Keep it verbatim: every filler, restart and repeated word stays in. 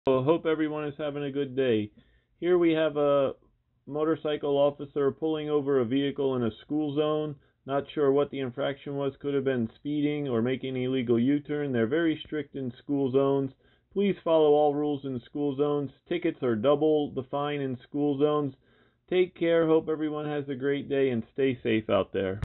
I hope everyone is having a good day. Here we have a motorcycle officer pulling over a vehicle in a school zone. Not sure what the infraction was. Could have been speeding or making an illegal U-turn. They're very strict in school zones. Please follow all rules in school zones. Tickets are double the fine in school zones. Take care. Hope everyone has a great day and stay safe out there.